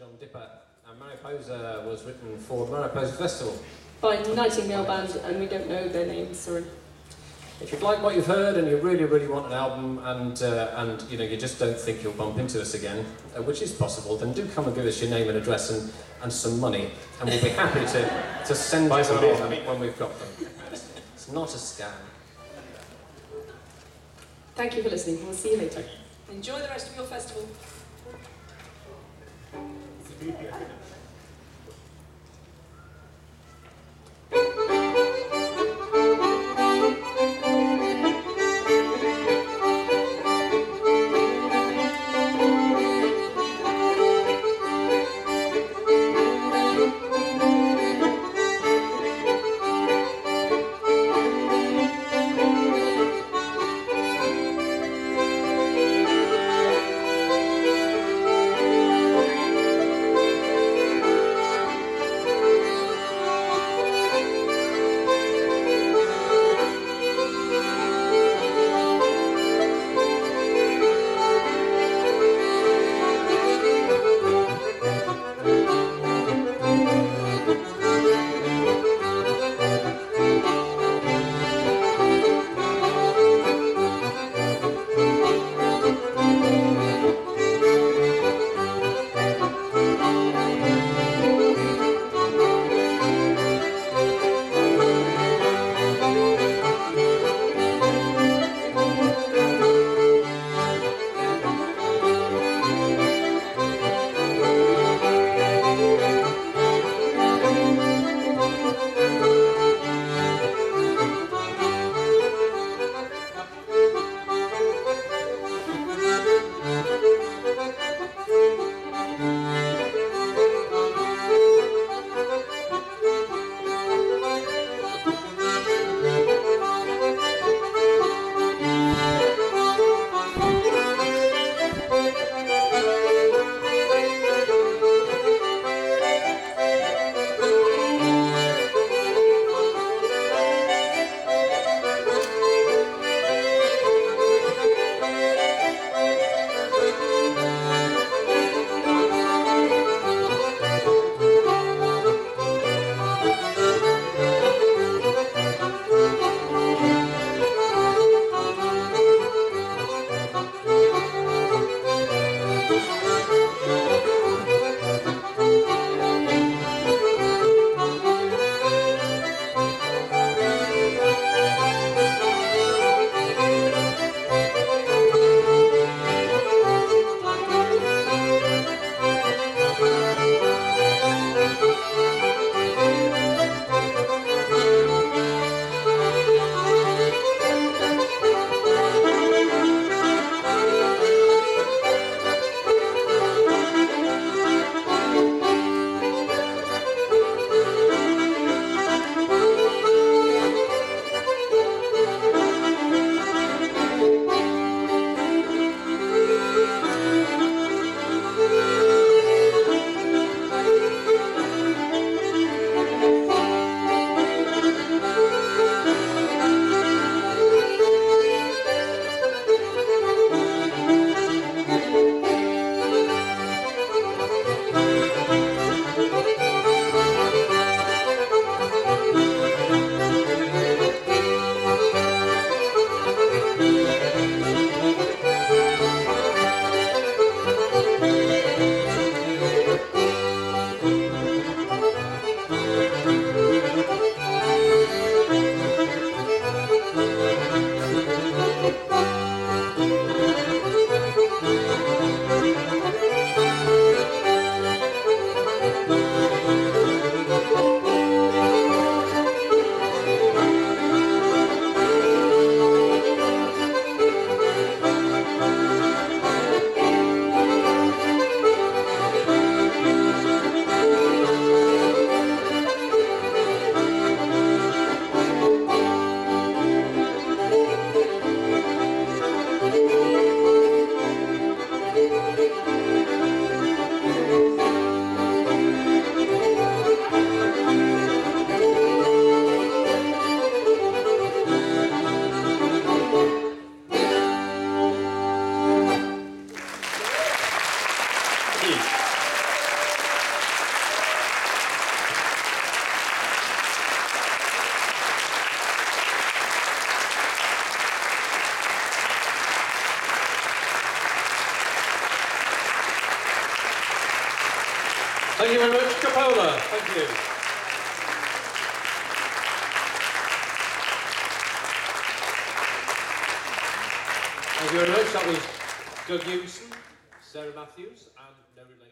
John Dipper, and Mariposa was written for the Mariposa Festival. By Nightingale Band, and we don't know their names, sorry. If you'd like what you've heard and you really, really want an album and you know, you just don't think you'll bump into us again, which is possible, then do come and give us your name and address and some money, and we'll be happy to send you on when we've got them. It's not a scam. Thank you for listening. We'll see you later. Enjoy the rest of your festival. Thank you very much, Capola. Thank you. Thank you very much. That was Doug Hewson, Sarah Matthews, and no relation.